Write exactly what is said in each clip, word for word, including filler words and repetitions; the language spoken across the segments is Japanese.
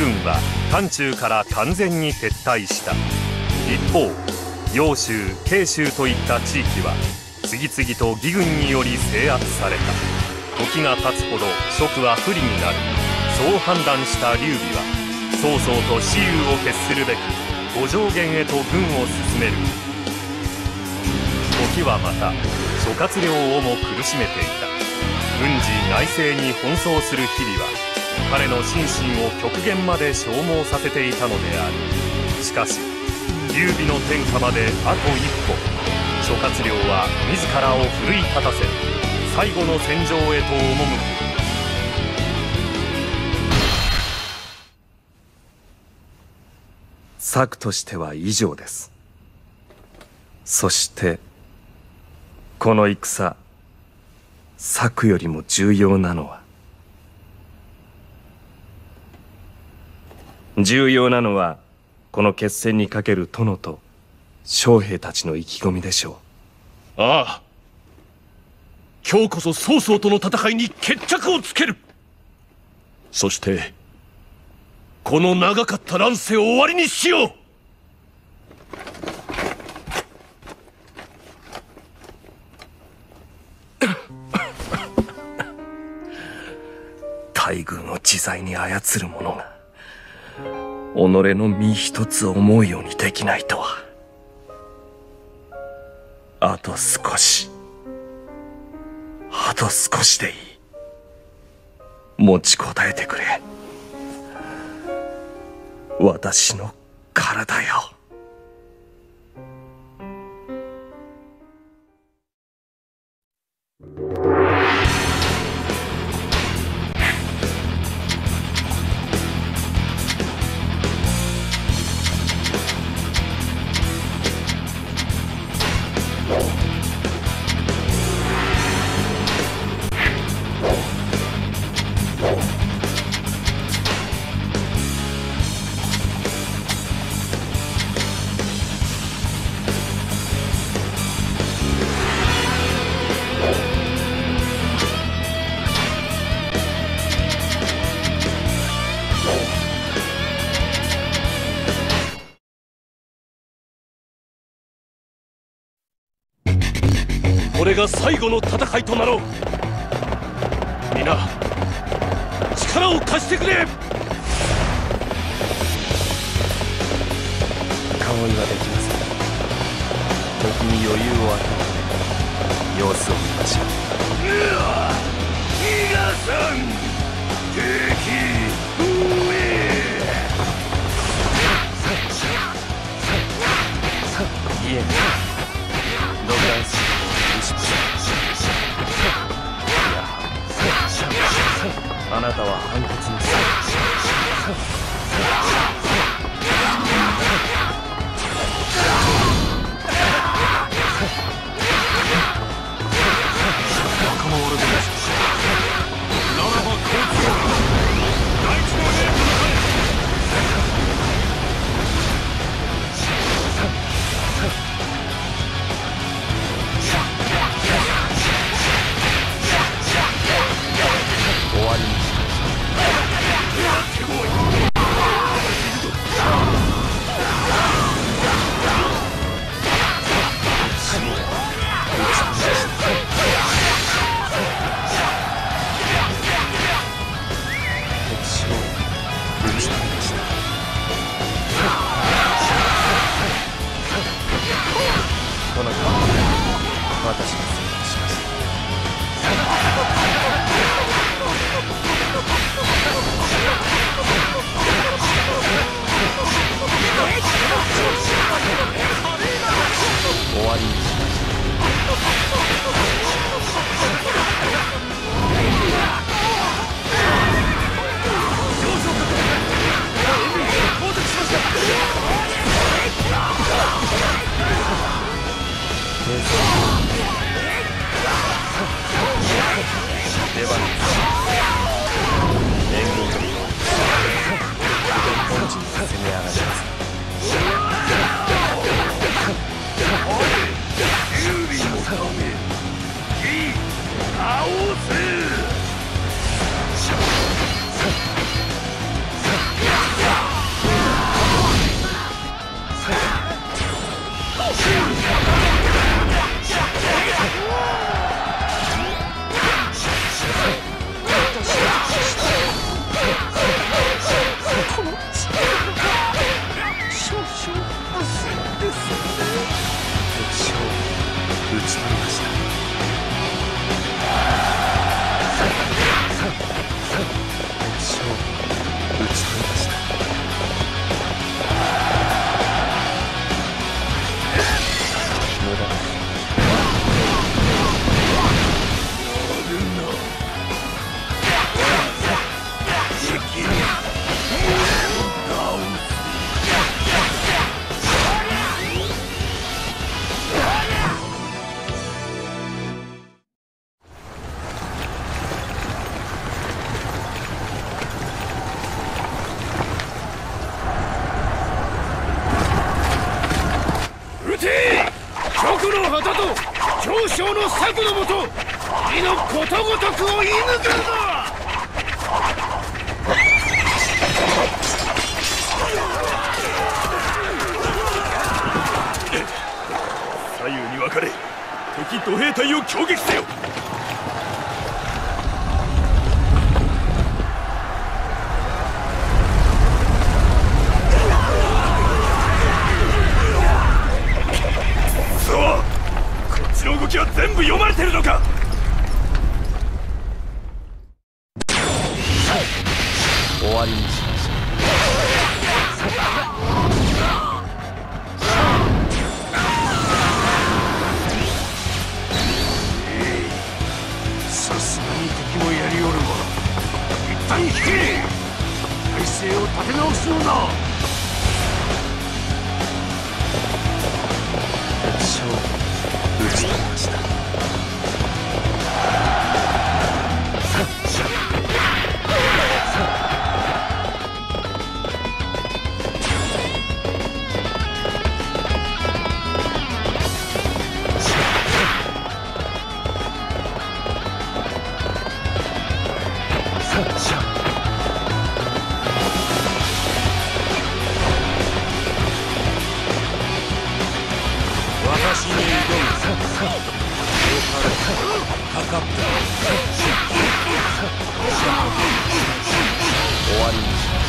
軍は漢中から完全に撤退した。一方、揚州、慶州といった地域は次々と義軍により制圧された。時が経つほど蜀は不利になる。そう判断した劉備は曹操と雌雄を決するべく五条原へと軍を進める。時はまた諸葛亮をも苦しめていた。軍事内政に奔走する日々は彼の心身を極限まで消耗させていたのである。しかし劉備の天下まであと一歩、諸葛亮は自らを奮い立たせ最後の戦場へと赴く。策としては以上です。そしてこの戦、策よりも重要なのは重要なのはこの決戦にかける殿と将兵たちの意気込みでしょう。ああ、今日こそ曹操との戦いに決着をつける。そしてこの長かった乱世を終わりにしよう。 大軍を自在に操る者が己の身一つ思うようにできないとは。あと少し、あと少しでいい。持ちこたえてくれ、私の体よ。 これが最後の戦いとなろう。皆力を貸してくれ。 顔にはできません。時に余裕を与えて様子を見ましょう。 うわ、逃がさん敵上。 いえ、ドフランスあなたは判決にする。仲間を折るべきならばこいつを大地の上へと流れ。終わりにこの間私が選択しました。終わりにしました。出番です。援軍と本陣に攻め上がります。劉備のため義倒せ。 の旗と長将の策のもと義のことごとくを射抜くのだ。 左右に分かれ敵土兵隊を攻撃せよ。こっちの動きは全部読まれてるのか。 終わりにしましょう。 さすがに敵もやりおるわ。一旦引け。体勢を立て直すのだ。 勝負打ち取りました。 私に挑む。かかった。 終わりにしましょう。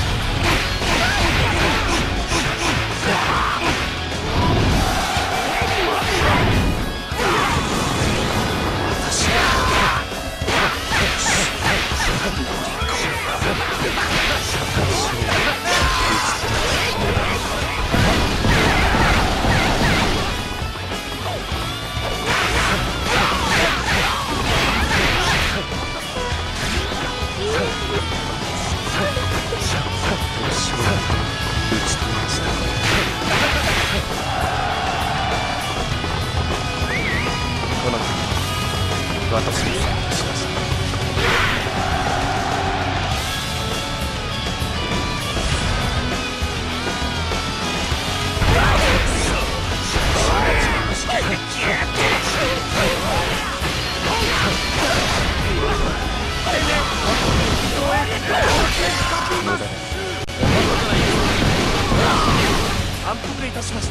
この時私に参加しました。無駄です。 反復いたしました。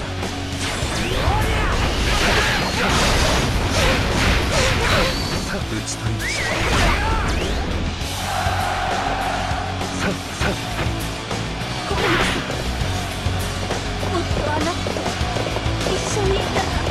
打ち取りました。 もっとあなたと一緒にいたら。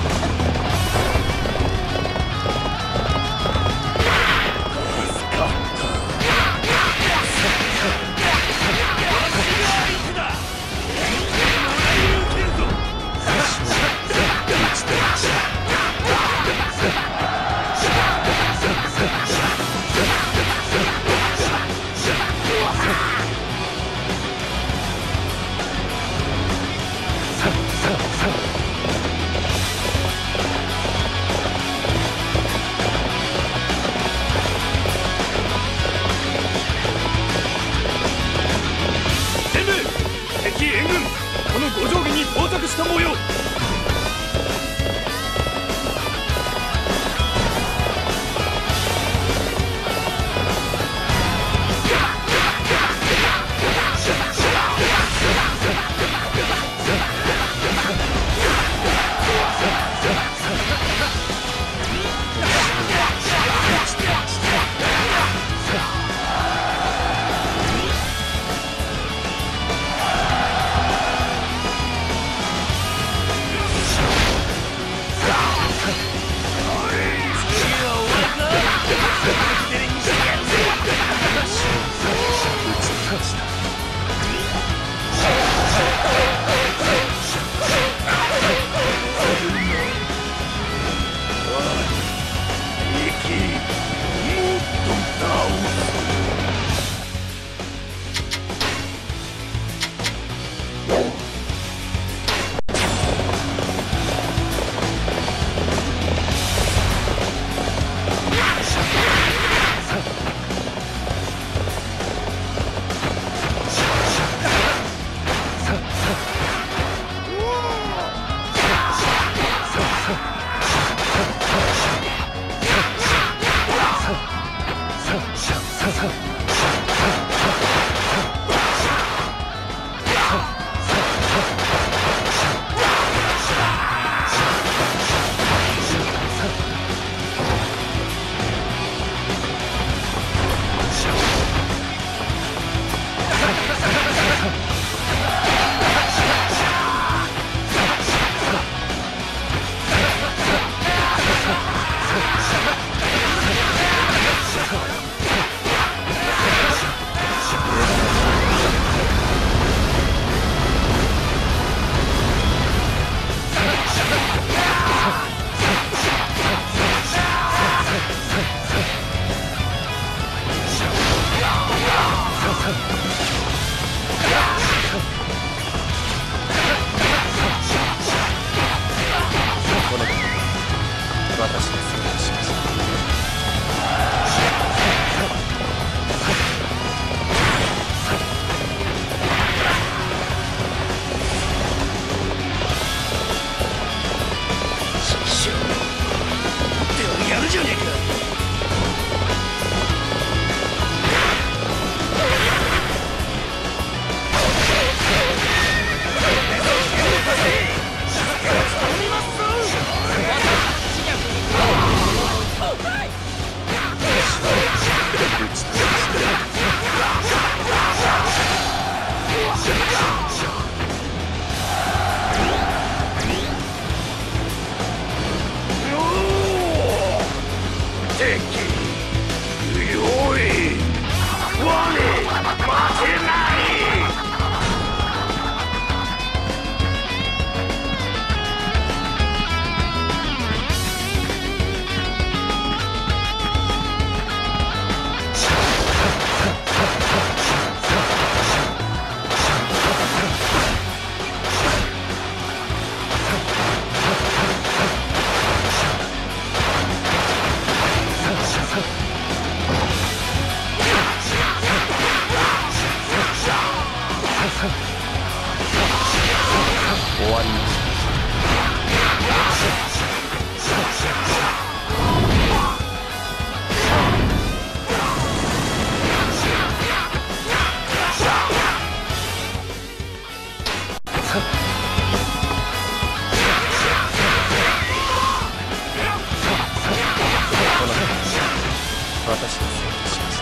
私が選択しました。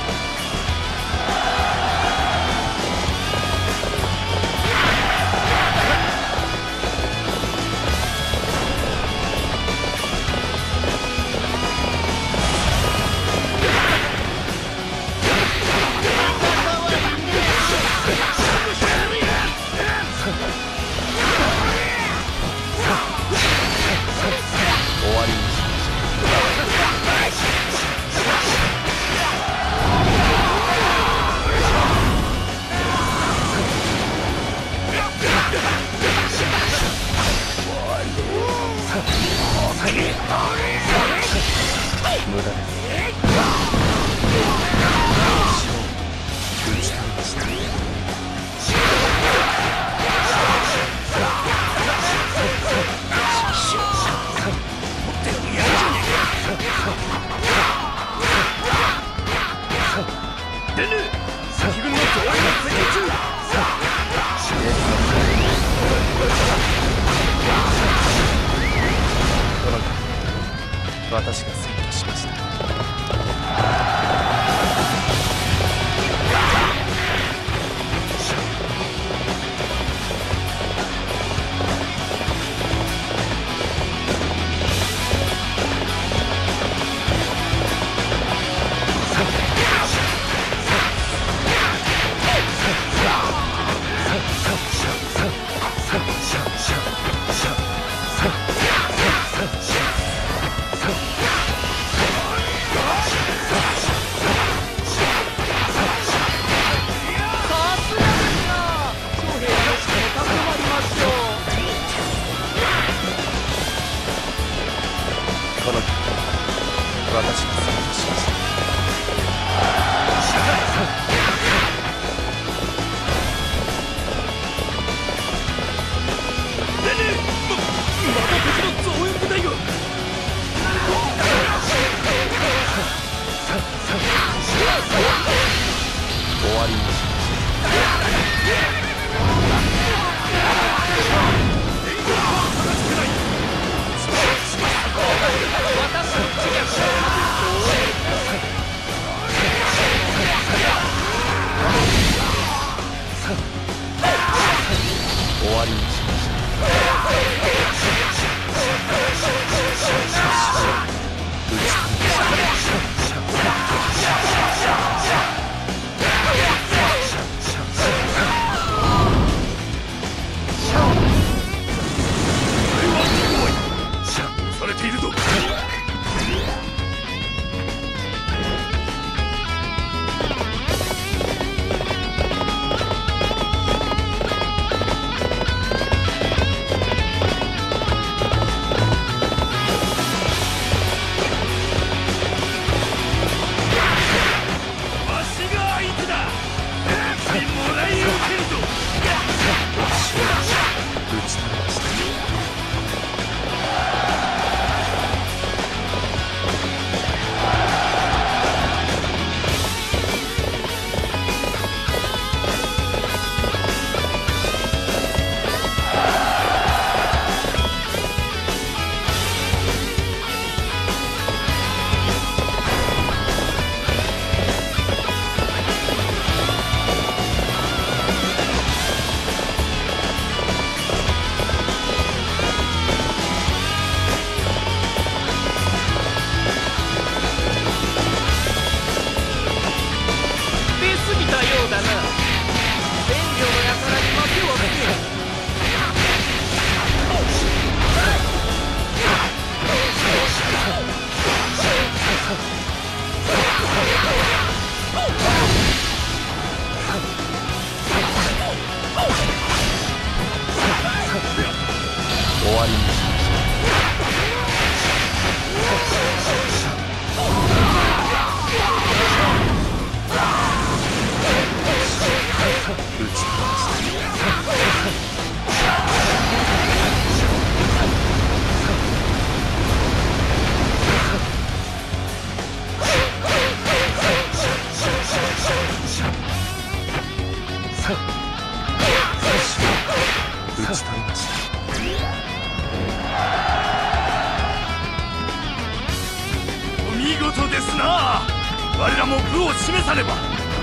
終わりにしましょう。無駄です。打ち取りました。 デヌ敵軍の増援が接近中。 この間私が占拠しました。この日私が選択しました。 デヌままた敵の増援部隊が。 終わりにしましょう。終わりにしましょう。 されているぞ。 終わりにしましょう。打ち壊した。 らも武を示さねば。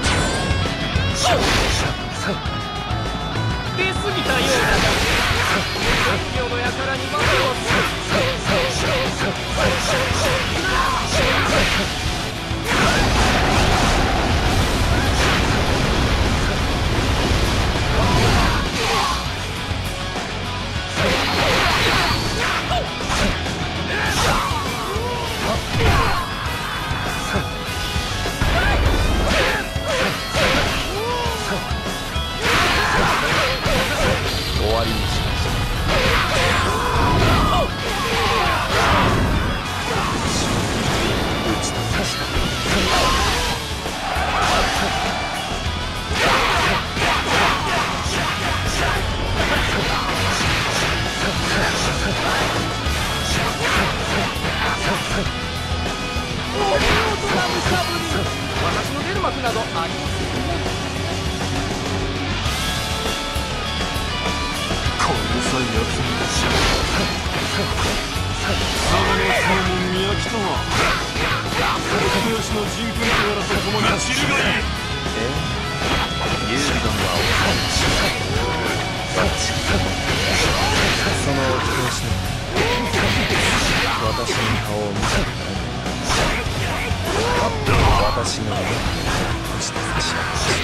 出過ぎたようだが、本業の輩にまでを。終わりにしました。打ち立てました。お見事な武者ぶり。私の出る幕などありませんね。 これさえ役に立ち佐賀の今日も宮城とは人吉の人君とやらと共に散るがいい。 ええ、幽魂はお返し。私そのお人吉の私の顔を見たくない。私の腕をして差し上げました。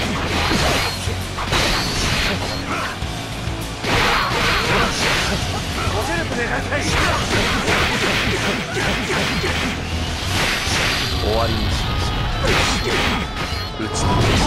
ご協力願いたい。終わりにしました。打ち止めました。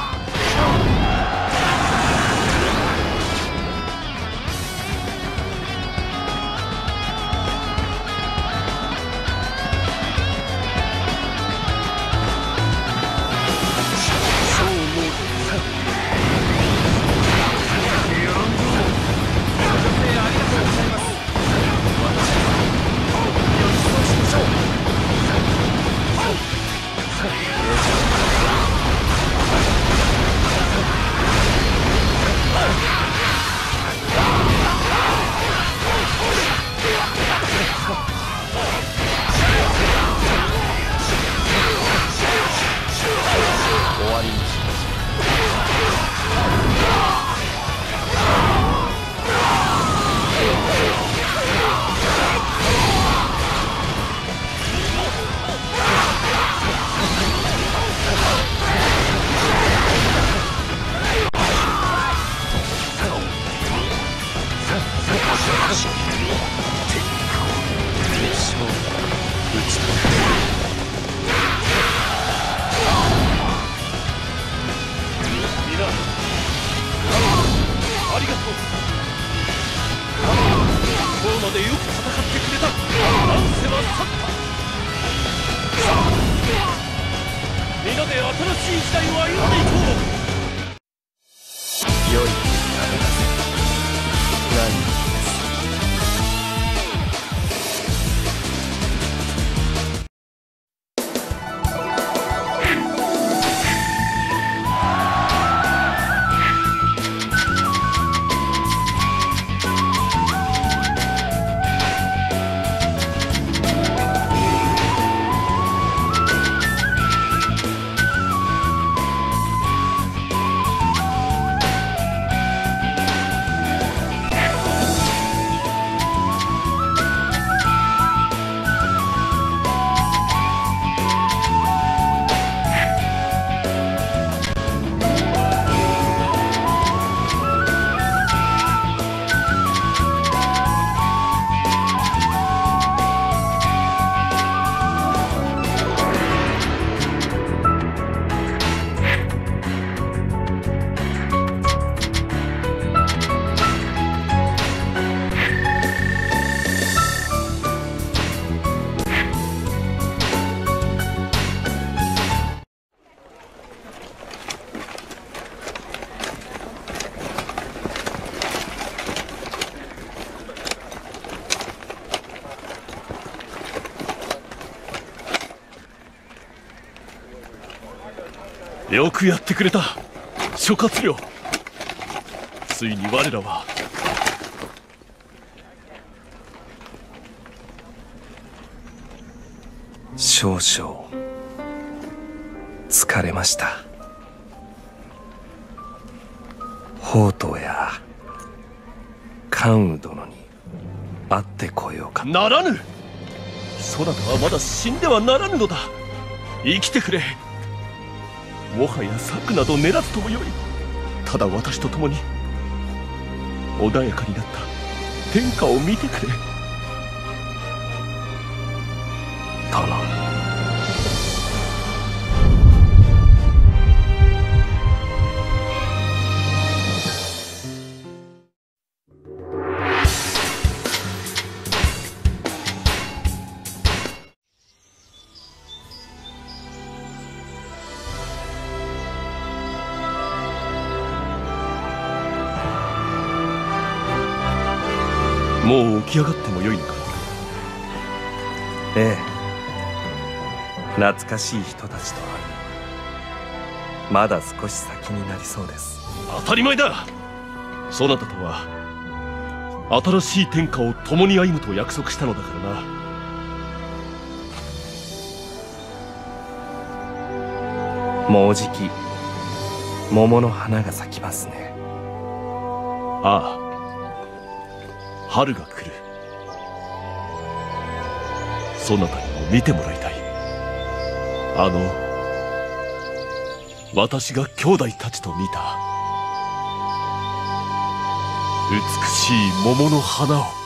よくやってくれた諸葛亮。ついに我らは少々 疲れました。宝刀や関羽殿に会ってこようか。 ならぬ。そなたはまだ死んではならぬのだ。生きてくれ。もはや策など練らずともよい。ただ私と共に穏やかになった天下を見てくれ。 殿。 もう起き上がってもよいのか。 ええ、懐かしい人たちとはまだ少し先になりそうです。 当たり前だ。そなたとは新しい天下を共に歩むと約束したのだからな。 もうじき桃の花が咲きますね。 ああ、春が来る。そなたにも見てもらいたい。あの私が兄弟たちと見た美しい桃の花を。